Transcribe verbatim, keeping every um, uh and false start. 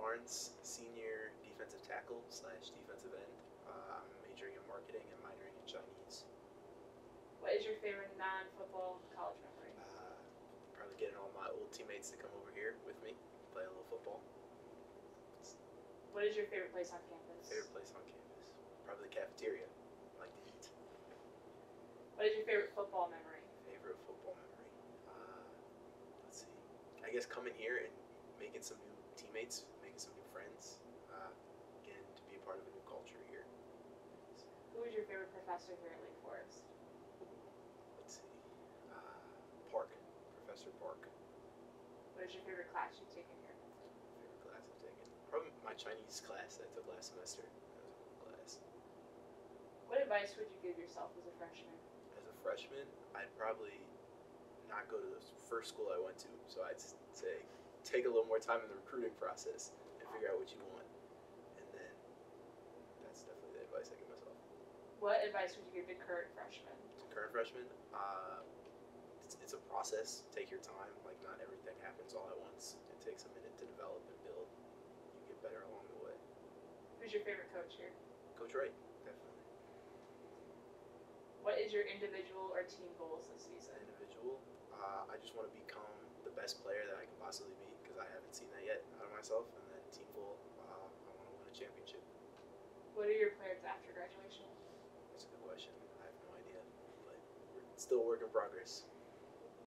Barnes, senior defensive tackle slash defensive end. Uh, I'm majoring in marketing and minoring in Chinese. What is your favorite non-football college memory? Uh, probably getting all my old teammates to come over here with me, play a little football. It's What is your favorite place on campus? favorite place on campus. Probably the cafeteria. I like to eat. What is your favorite football memory? Favorite football memory. Uh, let's see. I guess coming here and making some new teammates, making some new friends. Uh, again, to be a part of a new culture here. Who is your favorite professor here at Lake Forest? Let's see. Uh, Park. Professor Park. What is your favorite class you've taken here? Favorite class I've taken. Probably my Chinese class that I took last semester. That was a cool class. What advice would you give yourself as a freshman? As a freshman, I'd probably not go to the first school I went to. So I'd say take a little more time in the recruiting process and figure out what you want. And then that's definitely the advice I give myself. What advice would you give to current freshmen? To current freshmen, uh, it's, it's a process. Take your time. Like, not everything happens all at once. It takes a minute to develop and build. You get better along the way. Who's your favorite coach here? Coach Wright, definitely. What is your individual or team goals this season? Individual, uh, I just want to become the best player that I can possibly be because I haven't seen that yet out of myself. And then team goal, uh, I want to win a championship. What are your plans after graduation? That's a good question. I have no idea, but we're still a work in progress.